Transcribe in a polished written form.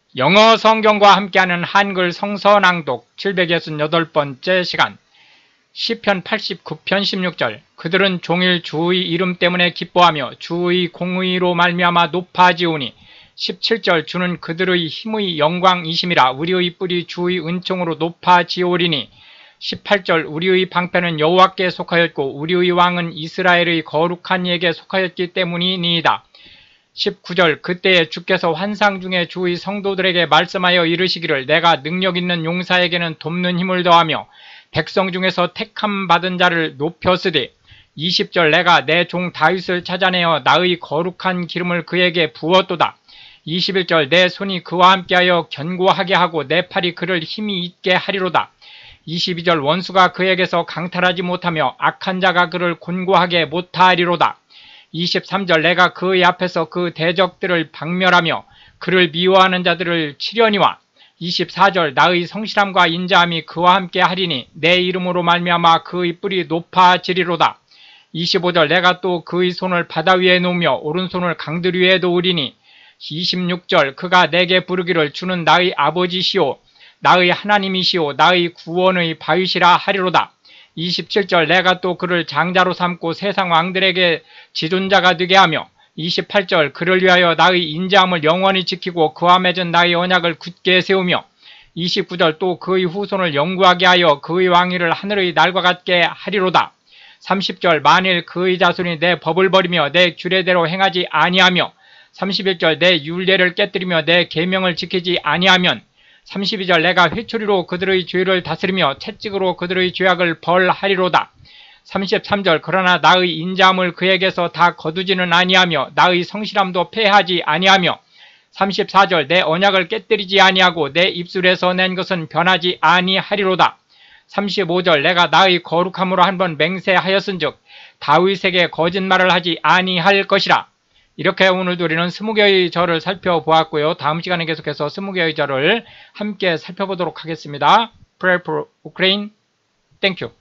영어 성경과 함께하는 한글 성서 낭독 768번째 시간. 시편 89편 16절. 그들은 종일 주의 이름 때문에 기뻐하며 주의 공의로 말미암아 높아지오니. 17절. 주는 그들의 힘의 영광이심이라. 우리의 뿔이 주의 은총으로 높아지오리니. 18절. 우리의 방패는 여호와께 속하였고 우리의 왕은 이스라엘의 거룩한 이에게 속하였기 때문이니이다. 19절. 그때에 주께서 환상 중에 주의 성도들에게 말씀하여 이르시기를 내가 능력 있는 용사에게는 돕는 힘을 더하며 백성 중에서 택함 받은 자를 높였으되. 20절. 내가 내 종 다윗을 찾아내어 나의 거룩한 기름을 그에게 부었도다. 21절. 내 손이 그와 함께하여 견고하게 하고 내 팔이 그를 힘이 있게 하리로다. 22절. 원수가 그에게서 강탈하지 못하며 악한 자가 그를 곤고하게 못하리로다. 23절. 내가 그의 앞에서 그 대적들을 박멸하며 그를 미워하는 자들을 치려니와. 24절. 나의 성실함과 인자함이 그와 함께 하리니 내 이름으로 말미암아 그의 뿔이 높아지리로다. 25절. 내가 또 그의 손을 바다 위에 놓으며 오른손을 강들 위에 놓으리니. 26절. 그가 내게 부르기를 주는 나의 아버지시오 나의 하나님이시오 나의 구원의 바위시라 하리로다. 27절. 내가 또 그를 장자로 삼고 세상 왕들에게 지존자가 되게 하며. 28절. 그를 위하여 나의 인자함을 영원히 지키고 그와 맺은 나의 언약을 굳게 세우며. 29절. 또 그의 후손을 영구하게 하여 그의 왕위를 하늘의 날과 같게 하리로다. 30절. 만일 그의 자손이 내 법을 버리며 내 규례대로 행하지 아니하며. 31절. 내 율례를 깨뜨리며 내 계명을 지키지 아니하면. 32절. 내가 회초리로 그들의 죄를 다스리며 채찍으로 그들의 죄악을 벌하리로다. 33절. 그러나 나의 인자함을 그에게서 다 거두지는 아니하며 나의 성실함도 패하지 아니하며. 34절. 내 언약을 깨뜨리지 아니하고 내 입술에서 낸 것은 변하지 아니하리로다. 35절. 내가 나의 거룩함으로 한번 맹세하였은즉 다윗에게 거짓말을 하지 아니할 것이라. 이렇게 오늘도 우리는 20개의 절을 살펴보았고요. 다음 시간에 계속해서 20개의 절을 함께 살펴보도록 하겠습니다. Pray for Ukraine. Thank you.